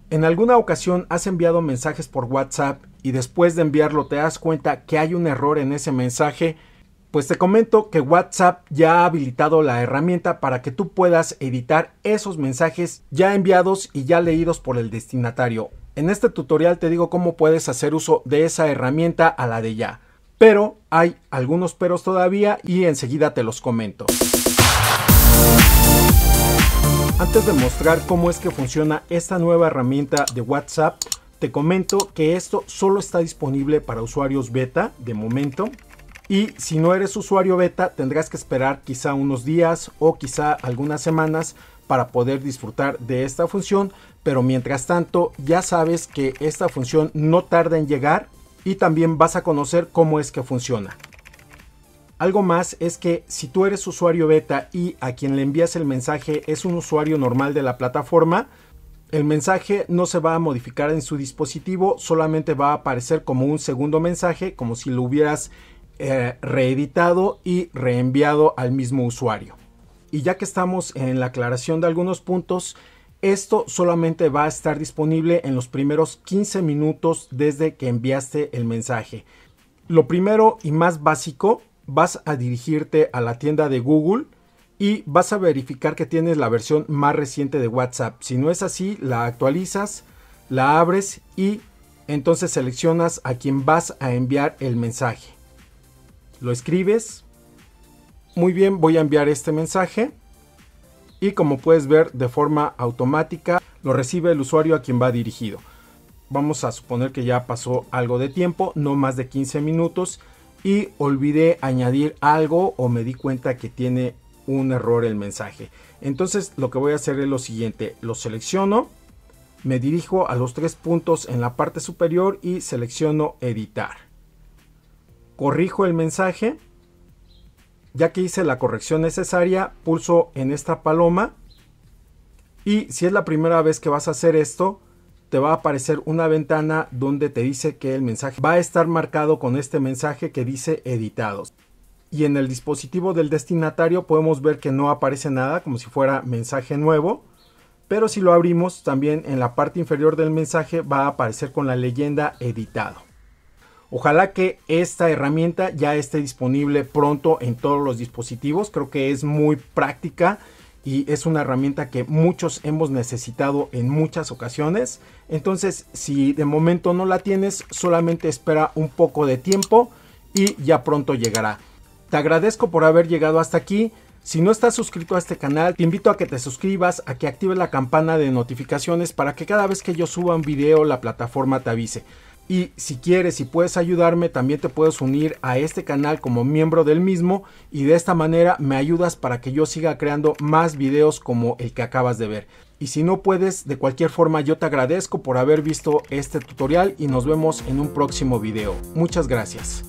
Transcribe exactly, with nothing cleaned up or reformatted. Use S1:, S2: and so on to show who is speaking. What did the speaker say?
S1: ¿En alguna ocasión has enviado mensajes por WhatsApp y después de enviarlo te das cuenta que hay un error en ese mensaje? Pues te comento que WhatsApp ya ha habilitado la herramienta para que tú puedas editar esos mensajes ya enviados y ya leídos por el destinatario. En este tutorial te digo cómo puedes hacer uso de esa herramienta a la de ya. Pero hay algunos peros todavía y enseguida te los comento. Antes de mostrar cómo es que funciona esta nueva herramienta de WhatsApp, te comento que esto solo está disponible para usuarios beta de momento. Y si no eres usuario beta, tendrás que esperar quizá unos días o quizá algunas semanas para poder disfrutar de esta función. Pero mientras tanto, ya sabes que esta función no tarda en llegar y también vas a conocer cómo es que funciona. Algo más es que si tú eres usuario beta y a quien le envías el mensaje es un usuario normal de la plataforma, el mensaje no se va a modificar en su dispositivo, solamente va a aparecer como un segundo mensaje, como si lo hubieras eh, reeditado y reenviado al mismo usuario. Y ya que estamos en la aclaración de algunos puntos, esto solamente va a estar disponible en los primeros quince minutos desde que enviaste el mensaje. Lo primero y más básico, vas a dirigirte a la tienda de Google y vas a verificar que tienes la versión más reciente de WhatsApp. Si no es así, la actualizas, la abres y entonces seleccionas a quien vas a enviar el mensaje. Lo escribes. Muy bien, voy a enviar este mensaje y como puedes ver, de forma automática lo recibe el usuario a quien va dirigido. Vamos a suponer que ya pasó algo de tiempo, no más de quince minutos. Y olvidé añadir algo o me di cuenta que tiene un error el mensaje. Entonces lo que voy a hacer es lo siguiente. Lo selecciono, me dirijo a los tres puntos en la parte superior y selecciono editar. Corrijo el mensaje. Ya que hice la corrección necesaria, pulso en esta paloma. Y si es la primera vez que vas a hacer esto, te va a aparecer una ventana donde te dice que el mensaje va a estar marcado con este mensaje que dice editados. Y en el dispositivo del destinatario podemos ver que no aparece nada, como si fuera mensaje nuevo. Pero si lo abrimos, también en la parte inferior del mensaje va a aparecer con la leyenda editado. Ojalá que esta herramienta ya esté disponible pronto en todos los dispositivos. Creo que es muy práctica. Y es una herramienta que muchos hemos necesitado en muchas ocasiones. Entonces, si de momento no la tienes, solamente espera un poco de tiempo y ya pronto llegará. Te agradezco por haber llegado hasta aquí. Si no estás suscrito a este canal, te invito a que te suscribas, a que actives la campana de notificaciones para que cada vez que yo suba un video, la plataforma te avise. Y si quieres y puedes ayudarme, también te puedes unir a este canal como miembro del mismo y de esta manera me ayudas para que yo siga creando más videos como el que acabas de ver. Y si no puedes, de cualquier forma yo te agradezco por haber visto este tutorial y nos vemos en un próximo video. Muchas gracias.